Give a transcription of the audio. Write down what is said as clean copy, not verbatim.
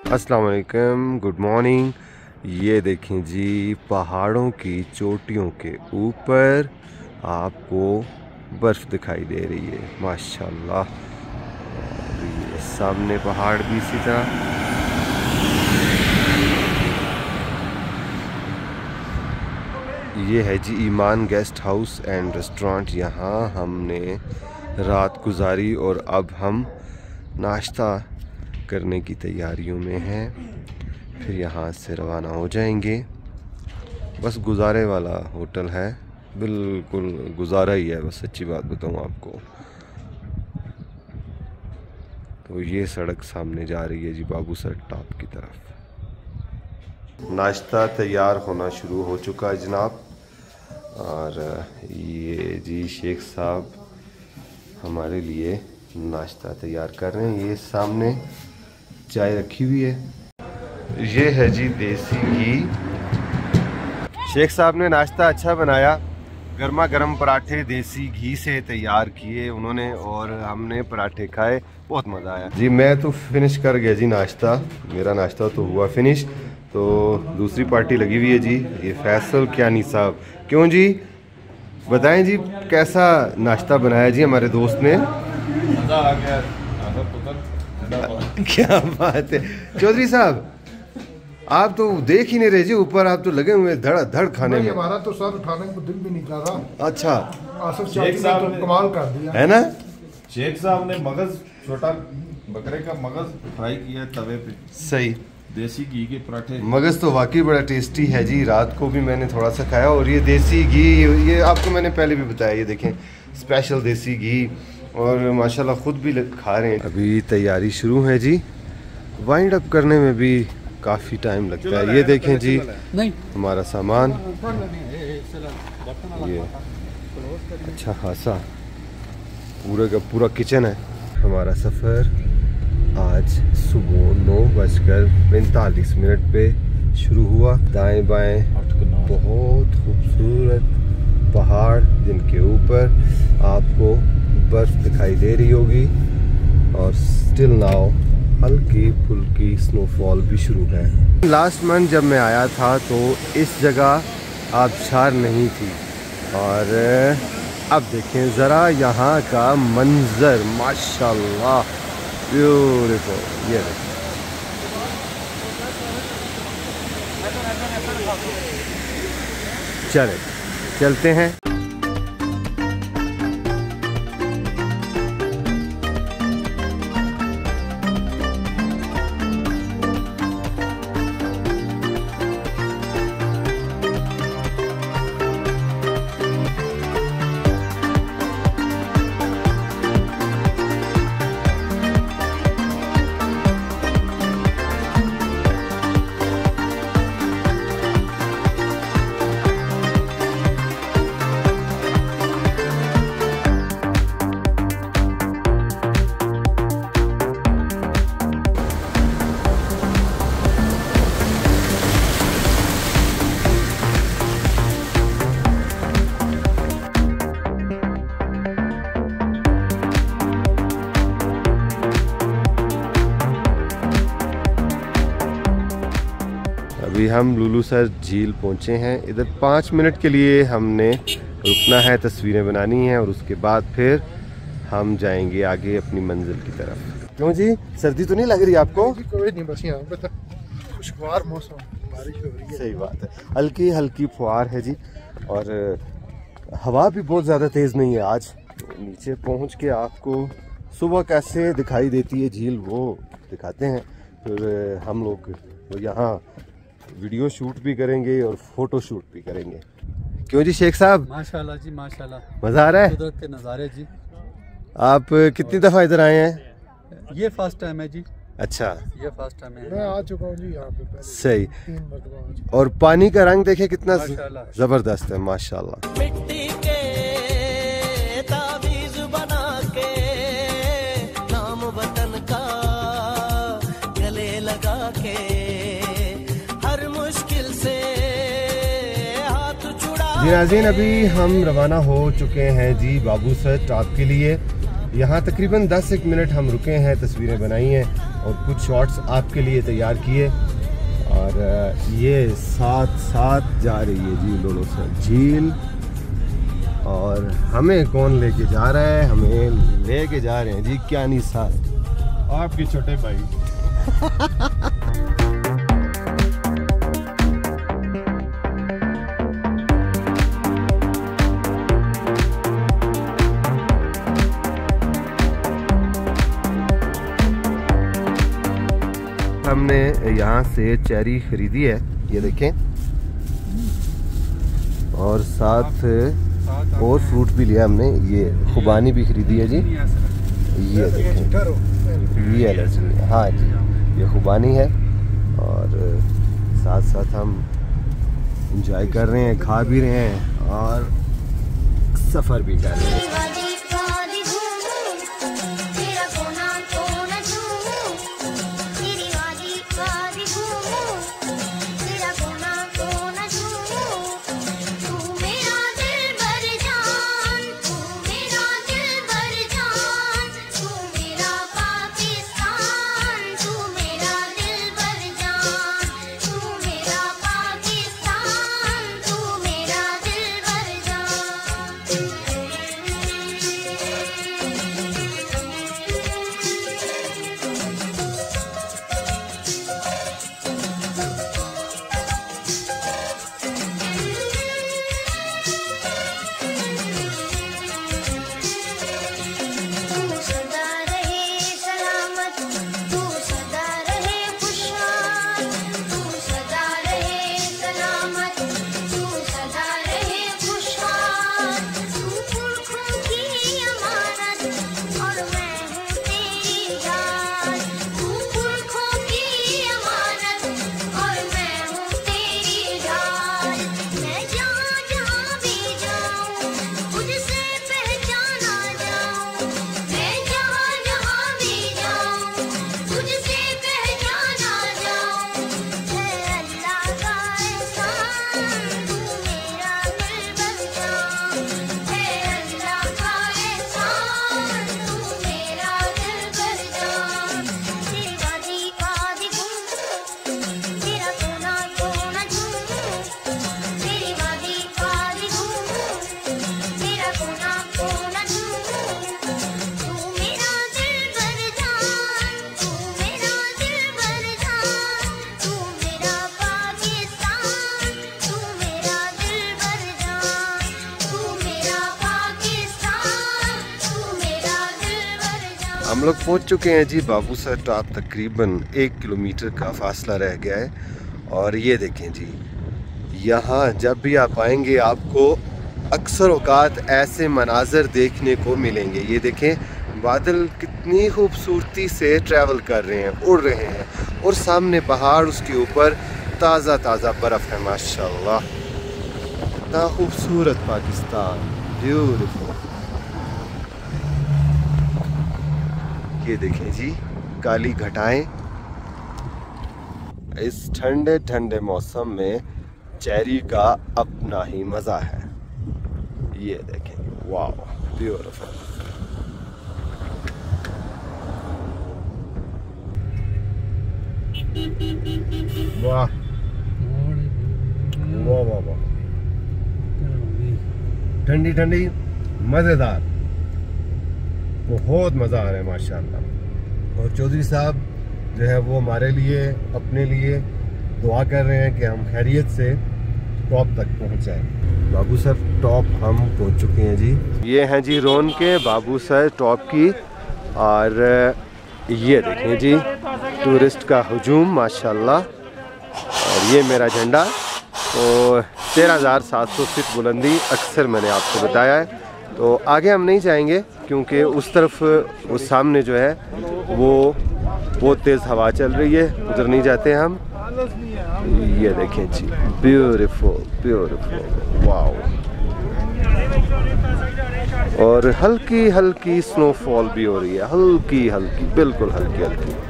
अस्सलाम वालेकुम, good morning. ये देखें जी, पहाड़ों की चोटियों के ऊपर आपको बर्फ़ दिखाई दे रही है माशाल्लाह। और ये सामने पहाड़ भी इसी तरह। ये है जी Iman guest house and restaurant. यहाँ हमने रात गुजारी और अब हम नाश्ता करने की तैयारियों में हैं। फिर यहाँ से रवाना हो जाएंगे। बस गुजारे वाला होटल है, बिल्कुल गुजारा ही है, बस सच्ची बात बताऊँ आपको। तो ये सड़क सामने जा रही है जी बाबूसर टॉप की तरफ। नाश्ता तैयार होना शुरू हो चुका है जनाब। और ये जी शेख साहब हमारे लिए नाश्ता तैयार कर रहे हैं। ये सामने चाय रखी हुई है। ये है जी देसी घी। शेख साहब ने नाश्ता अच्छा बनाया, गर्मा गर्म पराठे देसी घी से तैयार किए उन्होंने और हमने पराठे खाए, बहुत मज़ा आया जी। मैं तो फिनिश कर गया जी नाश्ता, मेरा नाश्ता तो हुआ फिनिश। तो दूसरी पार्टी लगी हुई है जी, ये फैसल कियानी साहब। क्यों जी, बताएं जी कैसा नाश्ता बनाया जी हमारे दोस्त ने। मज़ा आ गया। क्या बात है चौधरी साहब, आप तो देख ही नहीं रहे जी ऊपर, आप तो लगे हुए धड़ धड़ खाने में। हमारा तो सर उठाने को दिल भी नहीं कर रहा। अच्छा, आसिफ साहब ने तो कमाल कर दिया है ना। शेख साहब ने मगज, छोटा बकरे का मगज फ्राई किया तवे पे, सही देसी घी के पराठे। मगज तो वाकई बड़ा टेस्टी है जी, रात को भी मैंने थोड़ा सा खाया। और ये देसी घी, ये आपको मैंने पहले भी बताया, ये देखें स्पेशल देसी घी, और माशाल्लाह खुद भी खा रहे हैं। अभी तैयारी शुरू है जी, वाइंड अप करने में भी काफ़ी टाइम लगता है। ये देखें जी हमारा सामान, ये अच्छा खासा पूरे का पूरा किचन है। हमारा सफ़र आज सुबह 9:45 पे शुरू हुआ। दाएं बाएं बहुत खूबसूरत पहाड़ जिनके ऊपर आपको बर्फ़ दिखाई दे रही होगी, और स्टिल नाउ हल्की फुल्की स्नोफॉल भी शुरू है। लास्ट मंथ जब मैं आया था तो इस जगह आबशार नहीं थी, और अब देखें ज़रा यहाँ का मंज़र माशाल्लाह ब्यूटीफुल। ये देखें, चलते हैं। अभी हम लुलूसर झील पहुँचे हैं। इधर 5 मिनट के लिए हमने रुकना है, तस्वीरें बनानी है, और उसके बाद फिर हम जाएंगे आगे अपनी मंजिल की तरफ। क्यों जी, सर्दी तो नहीं लग रही आपको? कोई नहीं, बस यहाँ पे खुशगवार मौसम, बारिश हो रही है। सही बात है, हल्की हल्की फुहार है जी, और हवा भी बहुत ज़्यादा तेज़ नहीं है आज। नीचे पहुँच के आपको सुबह कैसे दिखाई देती है झील वो दिखाते हैं। फिर हम लोग यहाँ वीडियो शूट भी करेंगे और फोटो शूट भी करेंगे। क्यों जी शेख साहब? माशाल्लाह जी माशाल्लाह, मज़ा आ रहा है? कुदरत के नज़ारे जी। आप कितनी दफ़ा इधर आए हैं? ये फर्स्ट टाइम है जी। अच्छा, ये फर्स्ट टाइम है। मैं आ चुका हूँ जी यहाँ पे पहले, सही। 3 मरतबा आ चुका। और पानी का रंग देखे कितना माशाल्लाह। ज़बरदस्त है माशाल्लाह। मिट्टी के ताबीज़ बना के नाम वतन का गले लगा के हर मुश्किल से हाथ छुड़ा। जी नाज़रीन, अभी हम रवाना हो चुके हैं जी बाबूसर टॉप के लिए। यहाँ तकरीबन 10 मिनट हम रुके हैं, तस्वीरें बनाई हैं और कुछ शॉट्स आपके लिए तैयार किए। और ये साथ साथ जा रही है जी लोलोसर झील। और हमें कौन लेके जा रहा है? हमें लेके जा रहे हैं जी क्यानी साहब, आपके छोटे भाई। हमने यहाँ से चेरी खरीदी है, ये देखें, और साथ और फ्रूट भी लिया हमने। ये खुबानी भी खरीदी है जी, ये देखें, ये अलर्जी, हाँ जी, ये खुबानी है। और साथ साथ हम इंजॉय कर रहे हैं, खा भी रहे हैं और सफ़र भी कर रहे हैं। हम लोग पहुंच चुके हैं जी बाबूसर टॉप। तकरीबन 1 किलोमीटर का फासला रह गया है। और ये देखें जी, यहाँ जब भी आप आएंगे आपको अक्सर औकात ऐसे मनाजर देखने को मिलेंगे। ये देखें, बादल कितनी खूबसूरती से ट्रैवल कर रहे हैं, उड़ रहे हैं, और सामने पहाड़, उसके ऊपर ताज़ा ताज़ा बर्फ़ है। माशाल्लाह, इतना खूबसूरत पाकिस्तान, ब्यूटीफुल। ये देखें जी, काली घटाएं। इस ठंडे ठंडे मौसम में चेरी का अपना ही मज़ा है। ये देखें, वाह, ब्यूटीफुल। वाह वाह वाह वाह, ठंडी ठंडी, मज़ेदार, बहुत मज़ा आ रहा है माशाल्लाह। और चौधरी साहब जो है वो हमारे लिए, अपने लिए दुआ कर रहे हैं कि हम खैरियत से टॉप तक पहुंच जाएं। बाबूसर टॉप हम पहुंच चुके हैं जी। ये हैं जी रोन के बाबूसर टॉप की। और ये देखें जी, टूरिस्ट का हुजूम माशाल्लाह। और ये मेरा झंडा, तो 13,700 फीट बुलंदी अक्सर मैंने आपको बताया है। तो आगे हम नहीं जाएंगे क्योंकि उस तरफ, उस सामने जो है वो बहुत तेज़ हवा चल रही है, उधर नहीं जाते हम। ये देखें जी, ब्यूटीफुल ब्यूटीफुल, वाओ। और हल्की हल्की स्नोफॉल भी हो रही है, हल्की हल्की, बिल्कुल हल्की हल्की।